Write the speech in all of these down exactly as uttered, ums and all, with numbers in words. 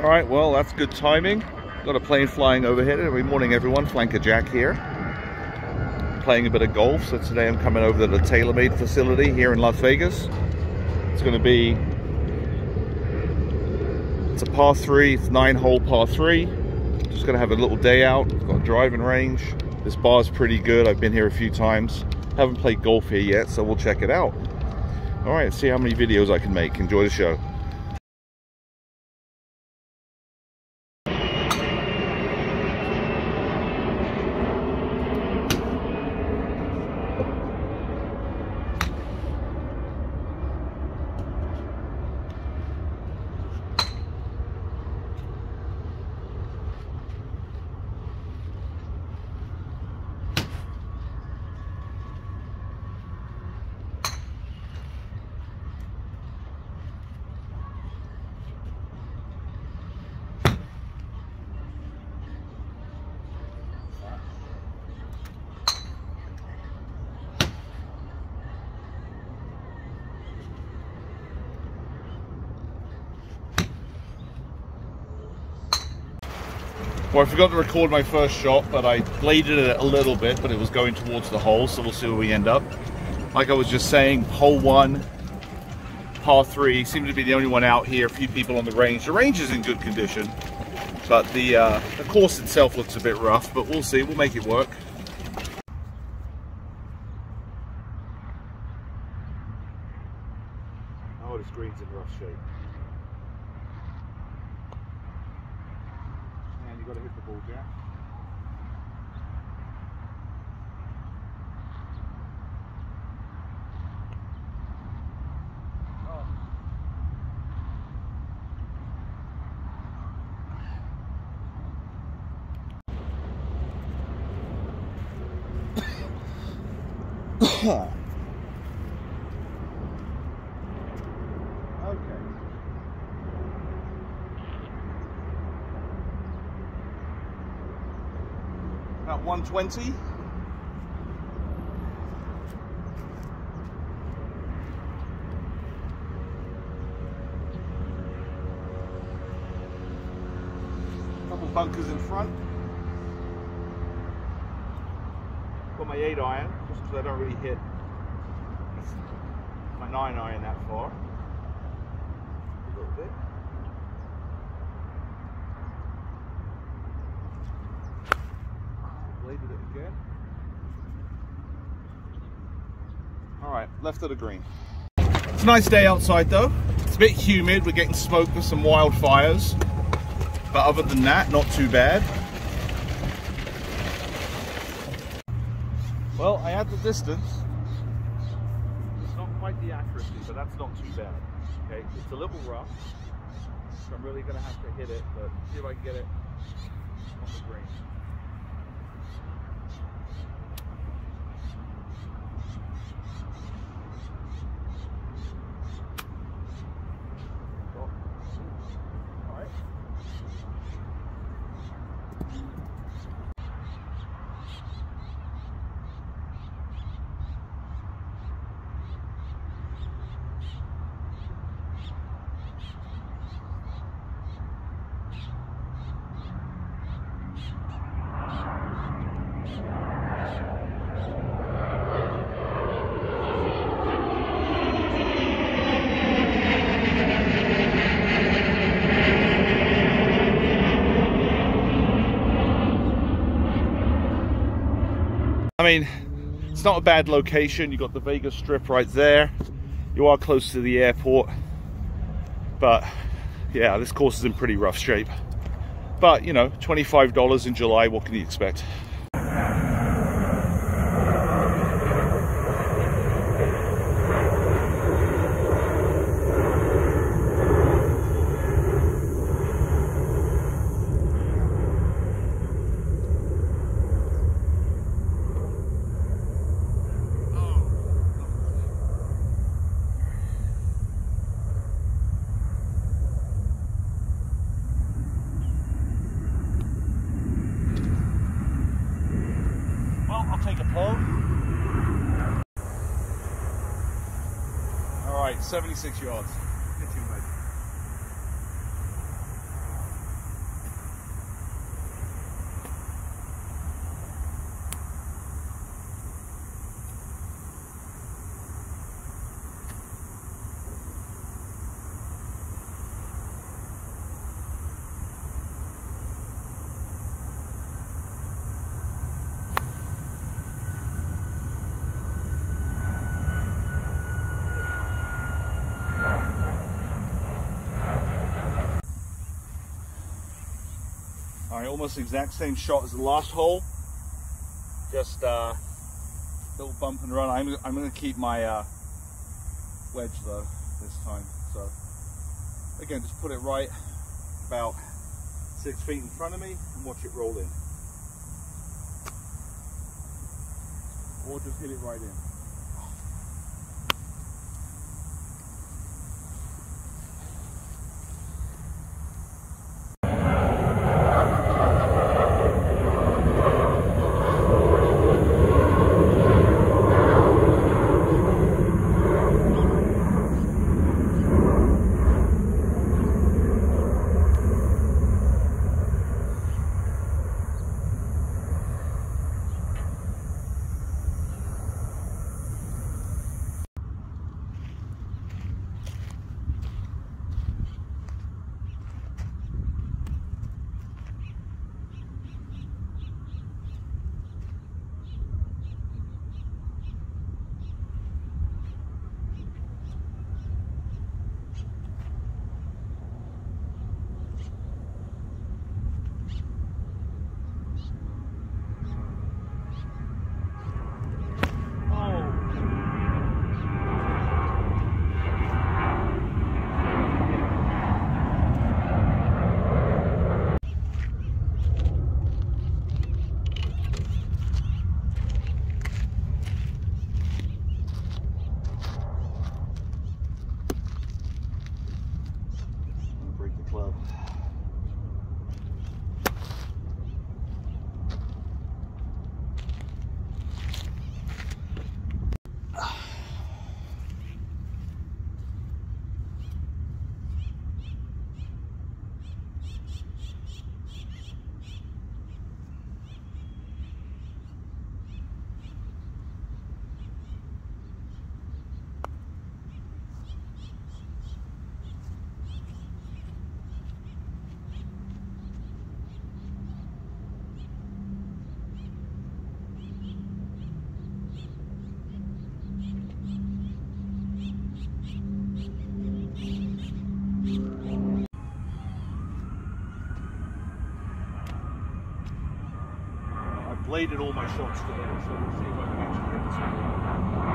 All right, well, that's good timing. Got a plane flying overhead. Good morning, everyone. Flanker Jack here. Playing a bit of golf. So today I'm coming over to the TaylorMade facility here in Las Vegas. It's going to be, it's a par three, it's nine hole par three. Just going to have a little day out. It's got a driving range. This bar's pretty good. I've been here a few times. Haven't played golf here yet, so we'll check it out. All right, let's see how many videos I can make. Enjoy the show. Well, I forgot to record my first shot, but I bladed it a little bit, but it was going towards the hole, so we'll see where we end up. Like I was just saying, hole one, par three, seem to be the only one out here, a few people on the range. The range is in good condition, but the, uh, the course itself looks a bit rough, but we'll see, we'll make it work. Oh, this green's in rough shape. You got to hit the ball, Jack. Oh. About one twenty. Couple bunkers in front. Got my eight iron, just because I don't really hit my nine iron that far. A little bit. Bladed it again. All right, left of the green. It's a nice day outside though. It's a bit humid. We're getting smoked with some wildfires, but other than that, not too bad. Well, I had the distance. It's not quite the accuracy, but that's not too bad. Okay, it's a little rough, so I'm really gonna have to hit it, but see if I can get it on the green. I mean, it's not a bad location. You got the Vegas Strip right there. You are close to the airport, but yeah, this course is in pretty rough shape. But you know, twenty-five dollars in July, what can you expect? Take a pull. All right, seventy-six yards. Get you, mate. almost the exact same shot as the last hole. Just uh, little bump and run. I'm, I'm going to keep my uh, wedge though this time. So again, just put it right about six feet in front of me and watch it roll in. Or just hit it right in. Club. Bladed all my shots today, so we'll see if I can actually hit this one.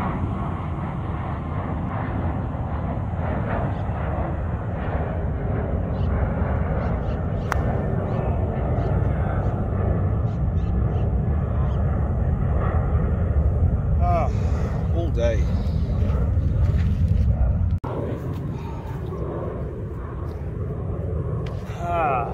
Ah, all day. Ah.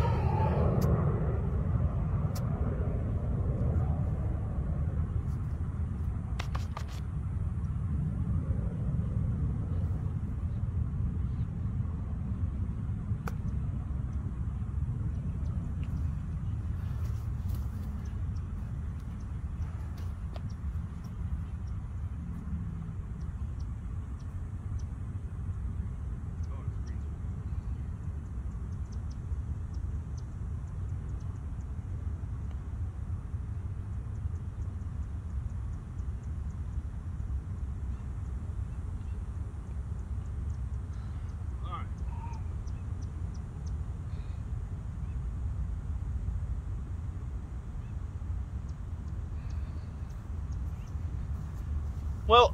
Well,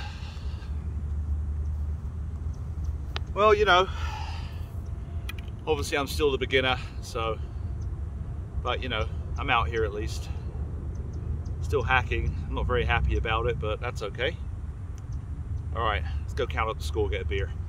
well, you know, obviously I'm still the beginner, so, but you know, I'm out here at least. Still hacking. I'm not very happy about it, but that's okay. All right, let's go count up the score, get a beer.